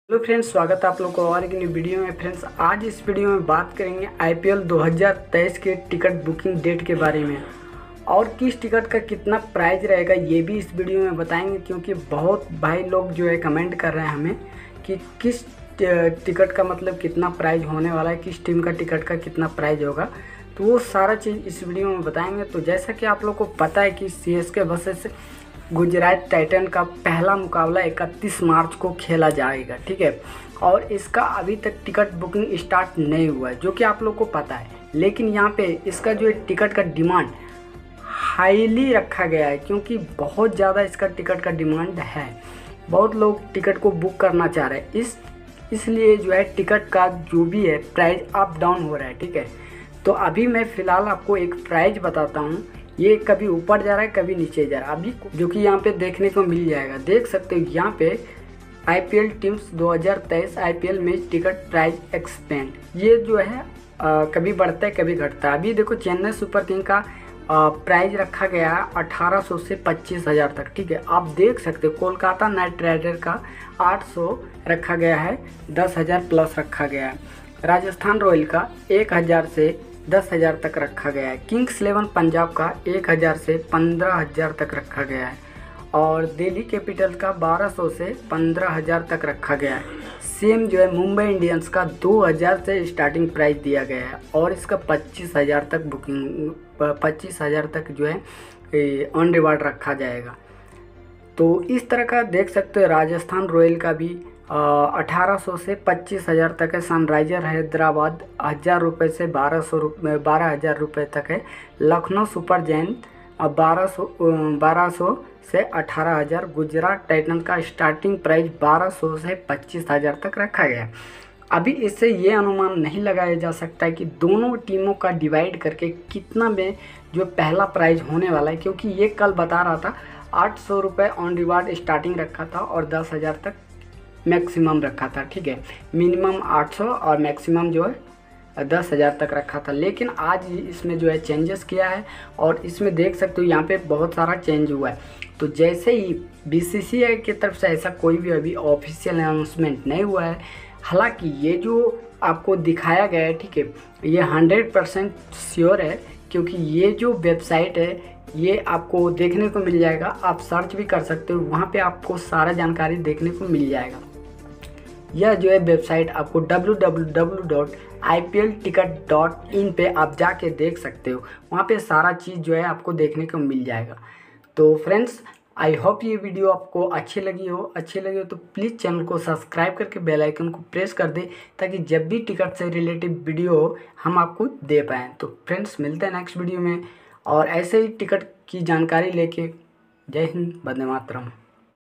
Hello friends, स्वागत है आप लोग को और एक न्यू वीडियो में। फ्रेंड्स, आज इस वीडियो में बात करेंगे आईपीएल 2023 के टिकट बुकिंग डेट के बारे में और किस टिकट का कितना प्राइस रहेगा ये भी इस वीडियो में बताएंगे, क्योंकि बहुत भाई लोग जो है कमेंट कर रहे हैं हमें कि किस टिकट का मतलब कितना प्राइस होने वाला है, किस टीम का टिकट का कितना प्राइस होगा, तो वो सारा चीज़ इस वीडियो में बताएंगे। तो जैसा कि आप लोग को पता है कि सीएसके वर्सेस गुजरात टाइटन का पहला मुकाबला 31 मार्च को खेला जाएगा, ठीक है। और इसका अभी तक टिकट बुकिंग स्टार्ट नहीं हुआ है, जो कि आप लोग को पता है। लेकिन यहाँ पे इसका जो है टिकट का डिमांड हाईली रखा गया है, क्योंकि बहुत ज़्यादा इसका टिकट का डिमांड है। बहुत लोग टिकट को बुक करना चाह रहे हैं, इसलिए जो है टिकट का जो भी है प्राइस अप डाउन हो रहा है, ठीक है। तो अभी मैं फ़िलहाल आपको एक प्राइस बताता हूँ। ये कभी ऊपर जा रहा है, कभी नीचे जा रहा है, अभी जो कि यहाँ पे देखने को मिल जाएगा। देख सकते हो यहाँ पे आईपीएल टीम्स 2023 आईपीएल में टिकट प्राइस एक्सपेंड, ये जो है कभी बढ़ता है कभी घटता है। अभी देखो चेन्नई सुपर किंग का प्राइस रखा गया है 1800 से 25,000 तक, ठीक है। आप देख सकते हो कोलकाता नाइट राइडर का 800 रखा गया है, 10,000 प्लस रखा गया है। राजस्थान रॉयल का 1,000 से 10,000 तक रखा गया है। किंग्स 11 पंजाब का 1,000 से 15,000 तक रखा गया है। और दिल्ली कैपिटल का 1200 से 15,000 तक रखा गया है। सेम जो है मुंबई इंडियंस का 2,000 से स्टार्टिंग प्राइस दिया गया है और इसका 25,000 तक बुकिंग 25,000 तक जो है ऑन रिवार्ड रखा जाएगा। तो इस तरह का देख सकते हो। राजस्थान रॉयल का भी 1800 से 25,000 तक है। सनराइजर हैदराबाद 1,000 रुपये से 12,000 रुपये तक है। लखनऊ सुपर जायंट 1200 से 18,000। गुजरात टाइटन का स्टार्टिंग प्राइस 1200 से 25,000 तक रखा गया है। अभी इससे ये अनुमान नहीं लगाया जा सकता है कि दोनों टीमों का डिवाइड करके कितना में जो पहला प्राइज होने वाला है, क्योंकि ये कल बता रहा था 800 रुपये ऑन रिवार्ड स्टार्टिंग रखा था और 10,000 तक मैक्सिमम रखा था, ठीक है। मिनिमम 800 और मैक्सिमम जो है 10,000 तक रखा था। लेकिन आज इसमें जो है चेंजेस किया है और इसमें देख सकते हो यहाँ पे बहुत सारा चेंज हुआ है। तो जैसे ही बीसीसीआई की तरफ से ऐसा कोई भी अभी ऑफिशियल अनाउंसमेंट नहीं हुआ है। हालांकि ये जो आपको दिखाया गया है, ठीक है, ये 100% श्योर है, क्योंकि ये जो वेबसाइट है ये आपको देखने को मिल जाएगा। आप सर्च भी कर सकते हो, वहाँ पे आपको सारा जानकारी देखने को मिल जाएगा। यह जो है वेबसाइट आपको www.iplticket.in पे आप जाके देख सकते हो। वहाँ पे सारा चीज़ जो है आपको देखने को मिल जाएगा। तो फ्रेंड्स, आई होप ये वीडियो आपको अच्छी लगी हो तो प्लीज़ चैनल को सब्सक्राइब करके बेल आइकन को प्रेस कर दे, ताकि जब भी टिकट से रिलेटेड वीडियो हो हम आपको दे पाएँ। तो फ्रेंड्स, मिलते हैं नेक्स्ट वीडियो में और ऐसे ही टिकट की जानकारी लेके। जय हिंद, वंदे मातरम।